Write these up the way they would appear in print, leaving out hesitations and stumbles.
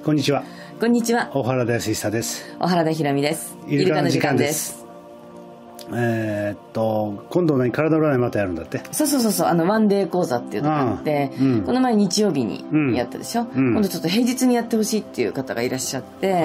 こんにちは。 こんにちは。 大原田康久です。 小原田ひらみです。 イルカの時間です。今度体占いまたやるんだって。 そうワンデー講座っていうのがあって、この前日曜日にやったでしょ、今度ちょっと平日にやってほしいっていう方がいらっしゃって、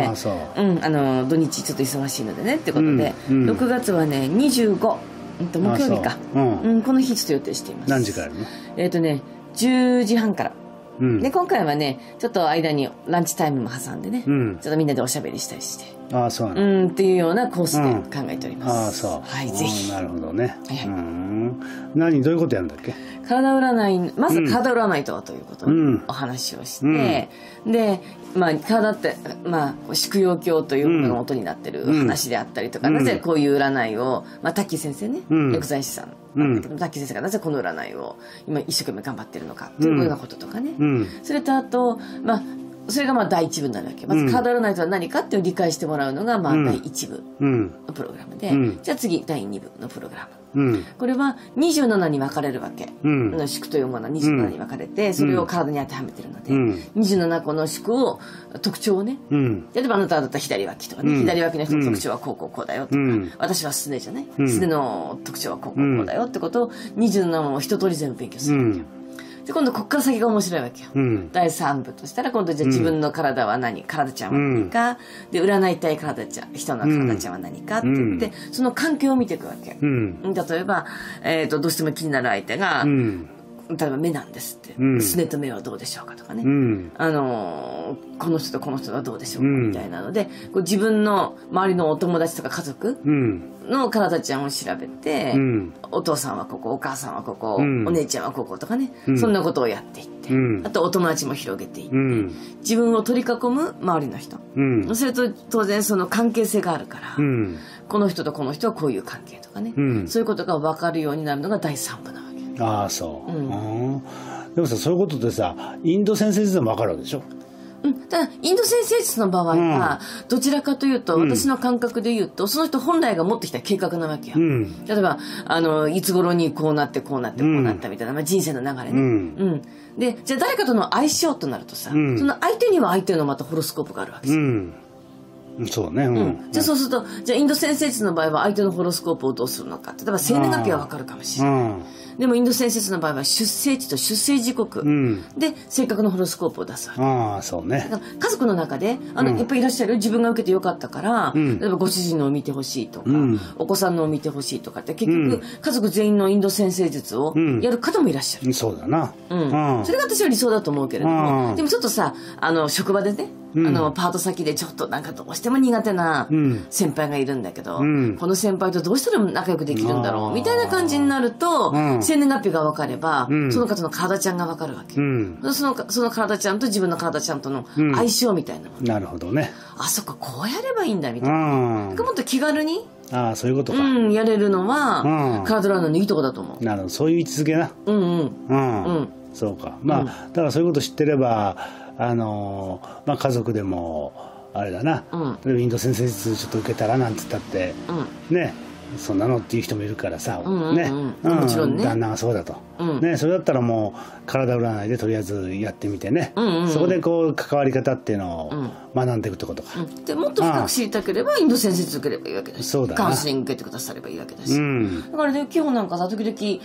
土日ちょっと忙しいのでねってことで、6月はね25、木曜日か、この日ちょっと予定しています。 何時からやるの ？10時半から。で今回はねちょっと間にランチタイムも挟んでね、ちょっとみんなでおしゃべりしたりして、 そうなの、 っていうようなコースで考えております。 はい、 ぜひ。 なるほどね。どういうことやるんだっけ？ 体占い、まず体占いとはということのお話をして、で体って宿陽経というものの元になってる話であったりとか、なぜこういう占いをタッキー先生ね、薬剤師さんなんだけど、タッキー先生がなぜこの占いを今一生懸命頑張ってるのかというようなこととかね、それとあとそれが第一部になるわけ。まず体占いとは何かっていう理解してもらうのが第一部のプログラムで、じゃあ次第二部のプログラム、これは27に分かれるわけ、宿というものは27に分かれて、それを体に当てはめてるので、27個の宿を特徴をね、例えばあなただったら左脇とかね、左脇の人の特徴はこうだよとか、私はすねじゃない、すねの特徴はこうだよってことを27問を一通り全部勉強するわけよ。で今度こっから先が面白いわけよ、第3部としたら今度じゃあ自分の体は何、体ちゃんは何か、で占いたい体ちゃん、人の体ちゃんは何かって言って、その関係を見ていくわけ、例えば、どうしても気になる相手が、例えば目なんですって、すねと目はどうでしょうかとかね、この人とこの人はどうでしょうかみたいなので、こう自分の周りのお友達とか家族の体ちゃんを調べて、お父さんはここ、お母さんはここ、お姉ちゃんはこことかね、そんなことをやっていって、あとお友達も広げていって、自分を取り囲む周りの人、それと当然その関係性があるから、この人とこの人はこういう関係とかね、そういうことが分かるようになるのが第3部なわけ。 そう、でもさ、そういうことってさ、インド先生術でも分かるわけでしょ？ ただインド先生術の場合はどちらかというと、私の感覚で言うとその人本来が持ってきた計画なわけよ、例えばいつ頃にこうなってこうなってこうなったみたいな、人生の流れね、でじゃあ誰かとの相性となるとさ、その相手には相手のまたホロスコープがあるわけですよ、 そうね、 じゃあそうすると、じゃあインド先生術の場合は相手のホロスコープをどうするのか、例えば生年月日は分かるかもしれない、でもインド先生術の場合は出生地と出生時刻で正確なホロスコープを出すわけ。 そうね。 だから家族の中でやっぱりいらっしゃる、自分が受けてよかったから、例えばご主人のを見てほしいとか、お子さんのを見てほしいとかって、結局家族全員のインド先生術をやる方もいらっしゃる、 そうだな、 それが私は理想だと思うけれども、でもちょっとさ職場でね、パート先でちょっとなんかどうしても苦手な先輩がいるんだけど、この先輩とどうしたら仲良くできるんだろうみたいな感じになると、生年月日が分かれば、その方の体ちゃんが分かるわけ、その体ちゃんと自分の体ちゃんとの相性みたいなもの、 なるほどね。 そっか、こうやればいいんだみたいな、もっと気軽にそういうことか、 やれるのは体占いのいいとこだと思う。 なるほど、そういう位置づけな。そうか、だからそういうこと知ってれば家族でもあれだな、インド先生術ちょっと受けたらなんて言ったって、ね、そんなのっていう人もいるからさ、もちろんね、旦那がそうだと、それだったらもう体占いでとりあえずやってみてね、そこでこう関わり方っていうのを学んでいくってことか、 でもっと深く知りたければインド先生術受ければいいわけだし、カウンセリング受けてくださればいいわけだし、だからね、今日なんかさ、時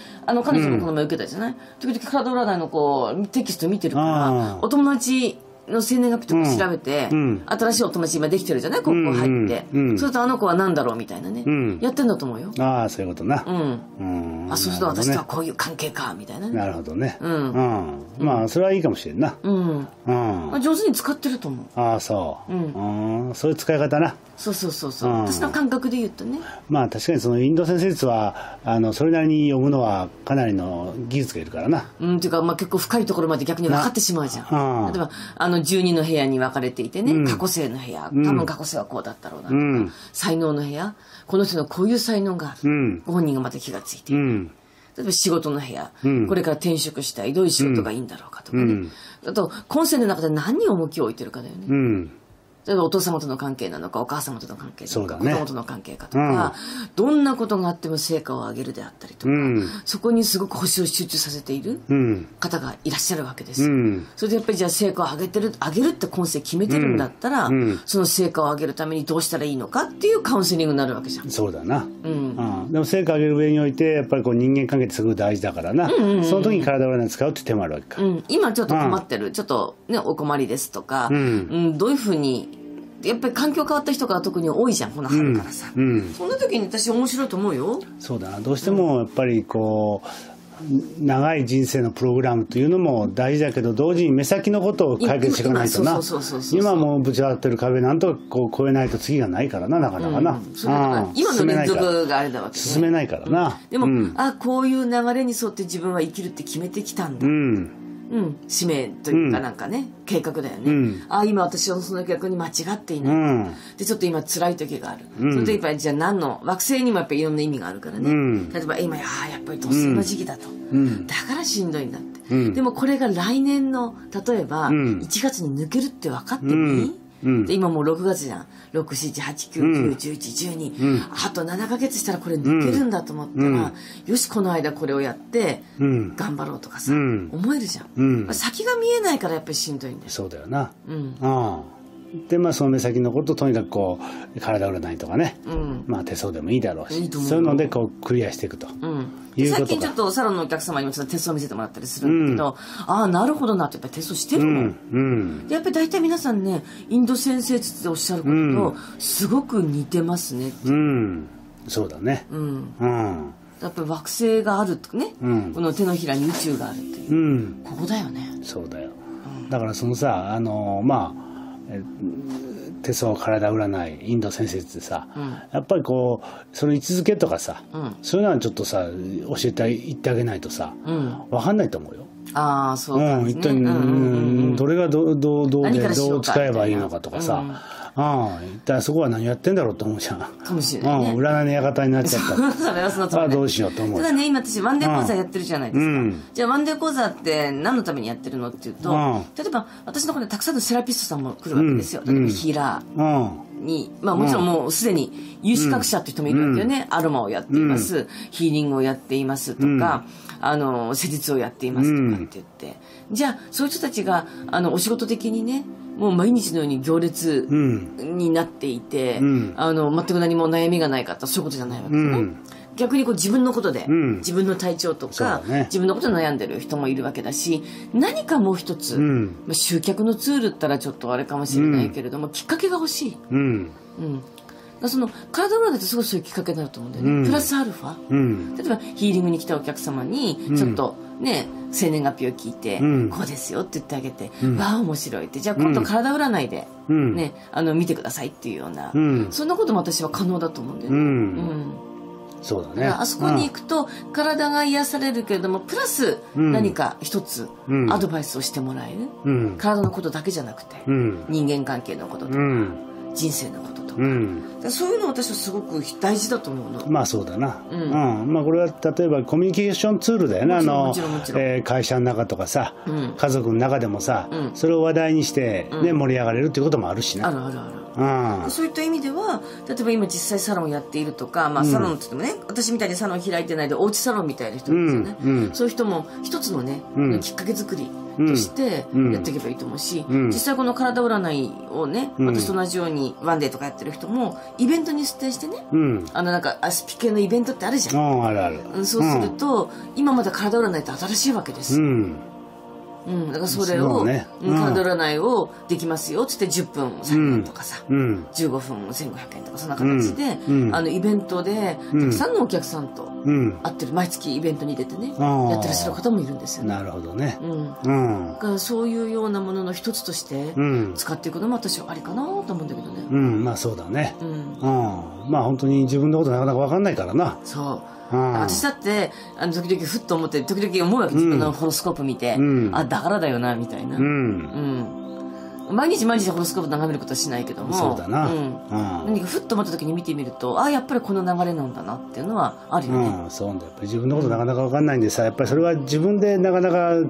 々彼女もこの前受けたじゃない、時々体占いのテキスト見てるから、お友達の生年月日とか調べて、新しいお友達今できてるじゃない、ここ入って、それとあの子は何だろうみたいなね、やってんだと思うよ。 そういうことな。 そうすると私とはこういう関係かみたいなね。 なるほどね。それはいいかもしれんな。 上手に使ってると思う。 そういう使い方な。 そう私の感覚で言うとね、 確かにそのインド先生術はそれなりに読むのはかなりの技術がいるからな。 っていうか結構深いところまで逆に分かってしまうじゃん。例えば12の部屋に分かれていてね、過去性の部屋、多分過去性はこうだったろうなとか、才能の部屋、この人のこういう才能がある、ご本人がまた気がついている、例えば仕事の部屋、これから転職したい、どういう仕事がいいんだろうかとかね、あと今世の中で何に重きを置いてるかだよね。 例えばお父様との関係なのかお母様との関係なのか、 そうだね、 子供との関係かとか、どんなことがあっても成果を上げるであったりとか、そこにすごく星を集中させている方がいらっしゃるわけですよ、それでやっぱりじゃあ成果を上げるって今世決めてるんだったら、その成果を上げるためにどうしたらいいのかっていうカウンセリングになるわけじゃん。 そうだな、でも成果を上げる上においてやっぱりこう人間関係ってすごく大事だからな、その時に体を占い使うって手もあるわけか、 今ちょっと困ってる、ちょっとねお困りですとか、どういうふうにやっぱり環境変わった人が特に多いじゃんこの春からさ、そんな時に私面白いと思うよ。 そうだな、どうしてもやっぱりこう長い人生のプログラムというのも大事だけど、同時に目先のことを解決していかないとな、今もうぶち当たってる壁なんとかこう越えないと次がないからな、なかなかな、 今の連続があれだわけね、 進めないからな、 でも、こういう流れに沿って自分は生きるって決めてきたんだ、使命というかなんかね、計画だよね、今私はその計画に間違っていない、でちょっと今辛い時がある、その時やっぱりじゃあ何の惑星にもやっぱりいろんな意味があるからね、例えば今やっぱり突然の時期だと、だからしんどいんだって、でもこれが来年の例えば1月に抜けるって分かってみ、で今もう6月じゃん、67899101112、あと7ヶ月したらこれ抜けるんだと思ったら、よしこの間これをやって頑張ろうとかさ、思えるじゃん、先が見えないからやっぱりしんどいんだよ。 そうだよな、でその目先のことをとにかくこう体占いとかね、手相でもいいだろうし、そういうのでこうクリアしていくと、 最近ちょっとサロンのお客様にもちょっと手相見せてもらったりするんだけど、なるほどなってやっぱり手相してるもん、でやっぱり大体皆さんねインド先生術でおっしゃることとすごく似てますねって、 そうだね、 やっぱり惑星があるとね、この手のひらに宇宙があるっていう、ここだよね。 そうだよ、だからそのさ手相体占いインド先生ってさ、やっぱりこうその位置づけとかさ、そういうのはちょっとさ教えて言ってあげないとさ、分かんないと思うよ。 そうかですね、 一体どれがどう使えばいいのかとかさ、一体そこは何やってんだろうと思うじゃん。 かもしれないね。 占いの館になっちゃったそれはその通り、 どうしようと思う。 ただね今私ワンデー講座やってるじゃないですか、じゃあワンデー講座って何のためにやってるのっていうと、例えば私の方でたくさんのセラピストさんも来るわけですよ、例えばヒーラーに、もちろんもうすでに有資格者って人もいるわけよね、アロマをやっています、ヒーリングをやっていますとか、施術をやっていますとかって言って、じゃあそういう人たちがお仕事的にねもう毎日のように行列になっていて、全く何も悩みがないかってそういうことじゃないわけですね、逆にこう自分のことで、自分の体調とか、自分のことで悩んでる人もいるわけだし、何かもう一つ、集客のツールったらちょっとあれかもしれないけれども、きっかけが欲しい、その体占いってすごいそういうきっかけになると思うんだよね、プラスアルファ、例えばヒーリングに来たお客様にちょっとね、生年月日を聞いて、こうですよって言ってあげて、わあ面白いって、じゃあ今度体占いで、ね見てくださいっていうような、そんなことも私は可能だと思うんだよね、 そうだね。 あそこに行くと体が癒されるけれどもプラス何か一つアドバイスをしてもらえる、体のことだけじゃなくて、人間関係のこととか、人生のこととか、そういうの私はすごく大事だと思うの。 そうだな、これは例えばコミュニケーションツールだよね、会社の中とかさ、家族の中でもさ、それを話題にして、盛り上がれるっていうこともあるしね。 あるそういった意味では例えば今実際サロンをやっているとか、サロンって言ってもね私みたいにサロン開いてないでおうちサロンみたいな人ですよね、そういう人も一つのね、きっかけ作りとしてやっていけばいいと思うし、実際この体占いをね、私と同じようにワンデーとかやってる人もイベントに出店してね、なんかアスピ系のイベントってあるじゃん、 あるある、 そうすると、今まで体占いって新しいわけです、だからそれを、体占いをできますよっつって10分1000円とかさ、15分1500円とかそんな形で、イベントでたくさんのお客さんと会ってる、毎月イベントに出てねやってらっしゃる方もいるんですよね。 なるほどね、 だからそういうようなものの一つとして使っていくのも私はありかなと思うんだけどね。 そうだね、本当に自分のことなかなか分かんないからな。 そう私だって時々ふっと思って時々思うわけ、自分のホロスコープ見て、だからだよなみたいな、毎日ホロスコープ眺めることはしないけども、 そうだな、 何かふっと思った時に見てみるとやっぱりこの流れなんだなっていうのはあるよね。 そうだ、やっぱり自分のことなかなか分かんないんでさ、やっぱりそれは自分でなかなか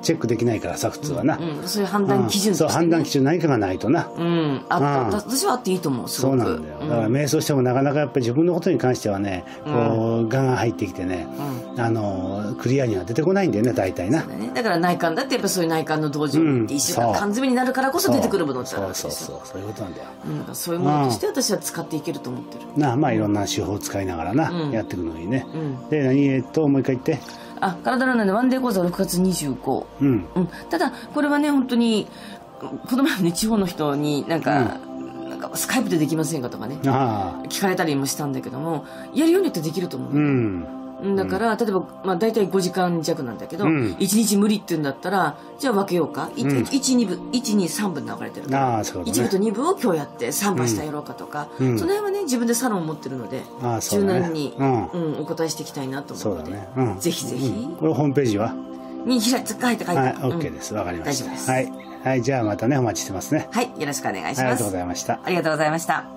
チェックできないからさ普通はな、 そういう判断基準として、 そう判断基準何かがないとな、 私はあっていいと思う。すごくそうなんだよ。だから瞑想してもなかなかやっぱり自分のことに関してはねこうガンガン入ってきてね、クリアには出てこないんだよね大体な。 だから内観だってやっぱそういう内観の道場に一週間缶詰になるからこそ出てくるものってあるわけですよ。 そういうことなんだよ。 そういうものとして私は使っていけると思ってる。 まあいろんな手法を使いながらなやっていくのにね。でもう一回言って。 体占いのワンデー講座は6月25、ただこれはね本当にこの前ね地方の人になんかスカイプでできませんかとかね聞かれたりもしたんだけども、やるようによってできると思う、だから例えば、大体5時間弱なんだけど、1日無理って言うんだったらじゃあ分けようか、1,2,3 分流れてるから、1部と2部を今日やって3部明日やろうかとか、その辺はね自分でサロンを持ってるので柔軟にお答えしていきたいなと思って、ぜひぜひこれホームページはに書いてはい OK です。わかりました。はい、じゃあまたねお待ちしてますね。 はい、よろしくお願いします。 ありがとうございました。 ありがとうございました。